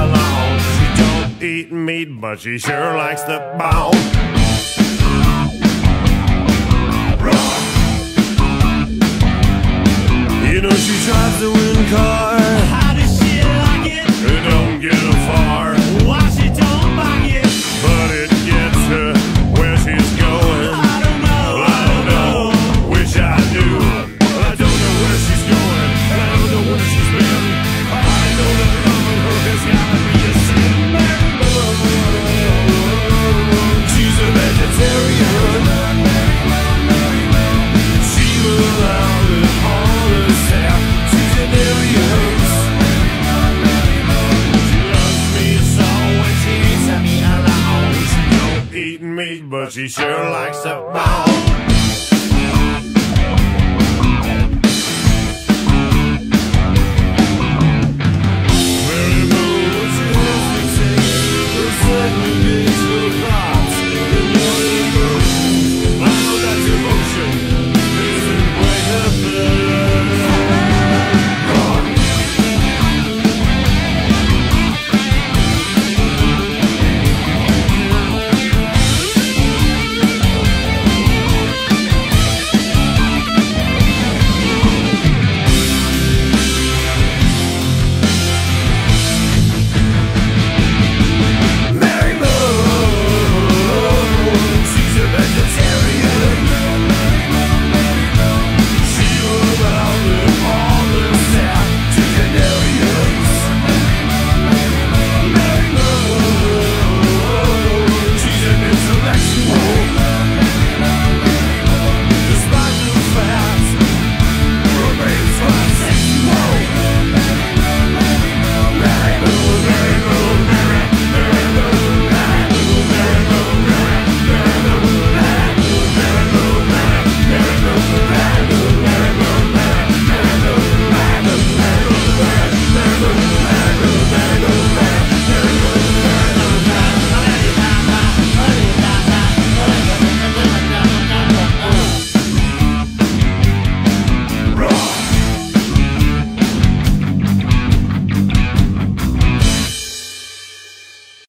alone. She don't eat meat, but she sure likes the bone. You know she drives the wind car. How does she like it? It don't get her far, Why she don't like it? but it gets her where she's going. I don't know. Well, I don't know, wish I knew. Well, I don't know where she's going, and I don't know where she's been. I know that loving her has gotta be a sin. She's a vegetarian. She will allow it all herself. She's an alien. She loves me so when she leaves me alone. She don't eat meat, but she sure likes the bone.